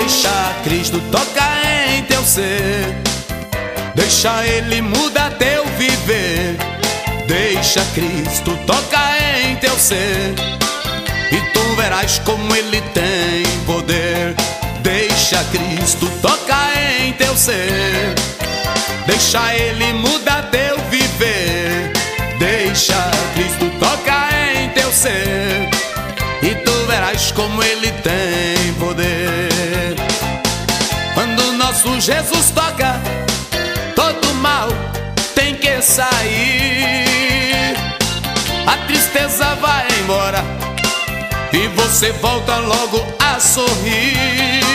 Deixa Cristo tocar em teu ser, deixa Ele mudar teu viver. Deixa Cristo tocar em teu ser e tu verás como Ele tem poder. Deixa Cristo tocar em teu ser, deixa Ele mudar teu viver. Deixa Cristo tocar em teu ser e tu verás como Ele tem poder. Quando nosso Jesus toca, todo mal tem que sair, a tristeza vai embora e você volta logo a sorrir.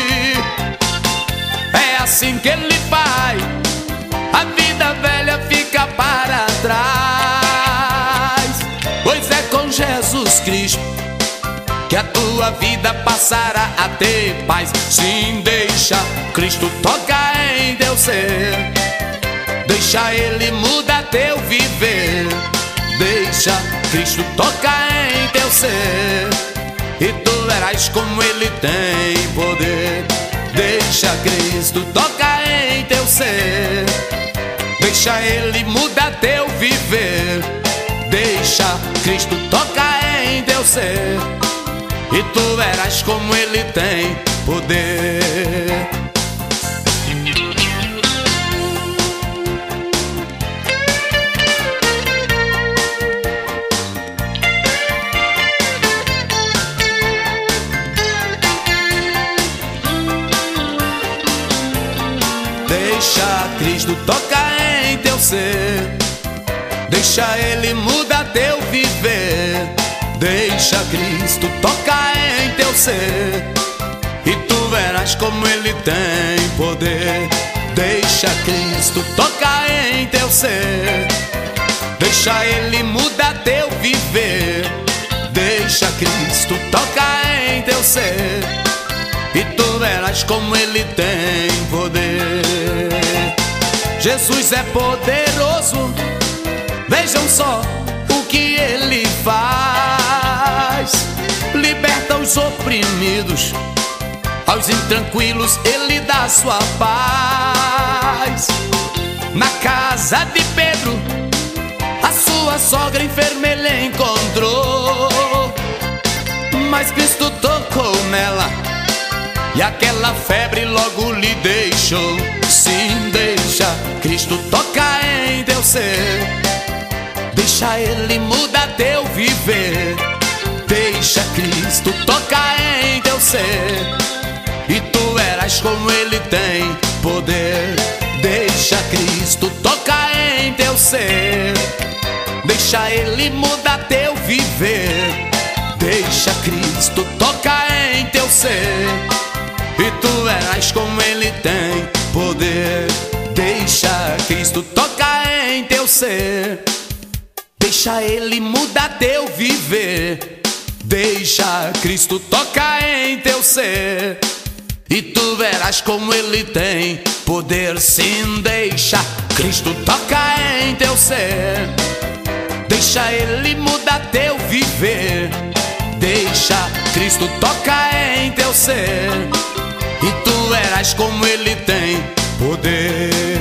É assim que Ele faz, a vida velha fica para trás. Pois é com Jesus Cristo que a tua vida passará a ter paz. Sim, deixa Cristo tocar em teu ser, deixa Ele mudar teu viver. Deixa Cristo tocar em teu ser e tu verás como Ele tem poder. Deixa Cristo tocar em teu ser, deixa Ele mudar teu viver. Deixa Cristo tocar em teu ser e tu verás como Ele tem poder. Deixa Cristo tocar em teu ser, deixa Ele mudar teu viver. Deixa Cristo tocar em teu ser e tu verás como Ele tem poder. Deixa Cristo tocar em teu ser, deixa Ele mudar teu viver. Deixa Cristo tocar em teu ser e tu verás como Ele tem poder. Jesus é poderoso, vejam só o que Ele faz. Liberta os oprimidos, aos intranquilos Ele dá sua paz. Na casa de Pedro, a sua sogra enferma Ele encontrou, mas Cristo tocou nela e aquela febre logo lhe deixou. Sim, deixa Cristo tocar em teu ser, deixa Ele mudar teu viver. Deixa Cristo tocar em teu ser e tu verás como Ele tem poder. Deixa Cristo tocar em teu ser, deixa Ele mudar teu viver. Deixa Cristo tocar em teu ser e tu verás como Ele tem poder. Deixa Cristo tocar em teu ser, deixa Ele mudar teu viver. Deixa Cristo tocar em teu ser e tu verás como Ele tem poder. Sim, deixa Cristo tocar em teu ser, deixa Ele mudar teu viver. Deixa Cristo tocar em teu ser e tu verás como Ele tem poder.